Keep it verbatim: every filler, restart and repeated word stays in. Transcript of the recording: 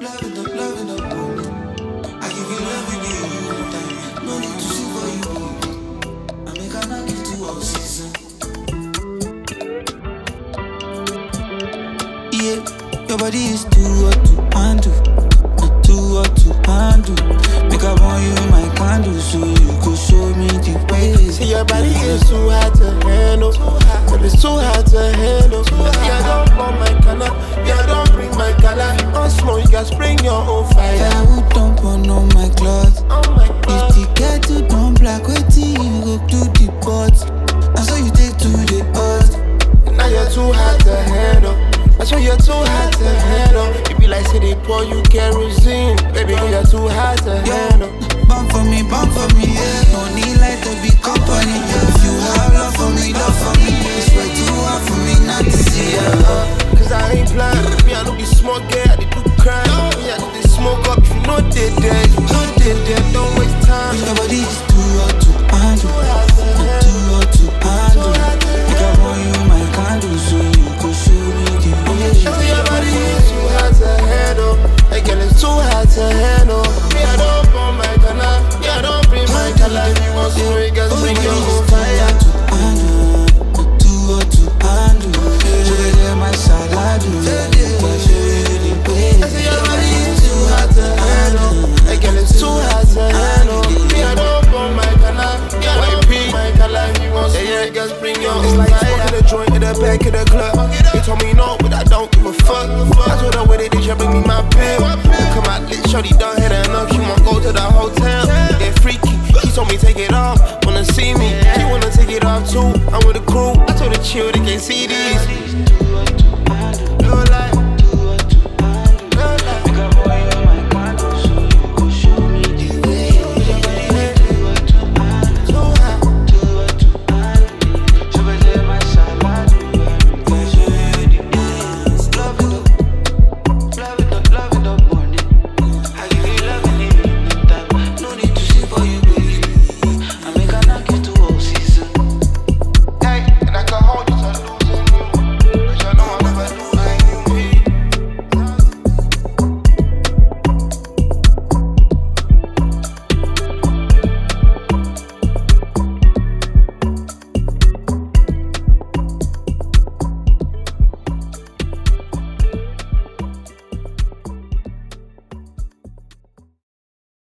love it up, love it up. I give you love in you time. No need to sing for you. I make a knock it to all season. Yeah, your body is too hot to handle, not too hot to handle. Make I want you my candle so you could show me the way. See your body is too hard to handle, but it's too hard to handle. Yeah, don't blow my color, yeah, don't bring my color. On smoke, you guys bring your own fire. I would dump on all my clothes. Oh my God. If the get to dump black, wait till you go to the pot. And so you take to the earth. Now you're too hard to handle. That's why you're too hard to handle. You be like, say they pour you kerosene. Baby, you're too hard to handle. Bump for me, bump for me, yeah. No need like to be company. If you have love for me, love for me. It's way too hard for me not to see ya. uh, Cause I ain't blind. Me, I know be smoke, yeah, I did do crime. Me, I did smoke up. If you know they dead, you know they dead. Don't waste time. Your body is too hot to handle, not too hot to handle. Make I want you my candle so you could show me the way. Your body is too hard to handle. Hey girl, it's too hard to handle. Me, I don't burn my color. Yeah, I don't bring my color. If you want some way, guys, bring your own fire. Not too hot to handle. So they get my salad. But show you the way. I say your body is too hard to handle. Hey girl, it's too hard to handle. Me, I don't burn my color. Yeah, I don't bring my color. If you want some way, guys, bring your own fire. It's like smoking a joint in the back of the club. They told me no, but I don't give a fuck. I told her where they did, she bring me my pill. Come out lit, shorty done had enough. She wanna go to the hotel, get freaky. He told me take it off, wanna see me. She wanna take it off too. I'm with the crew. I told her chill, they can't see this.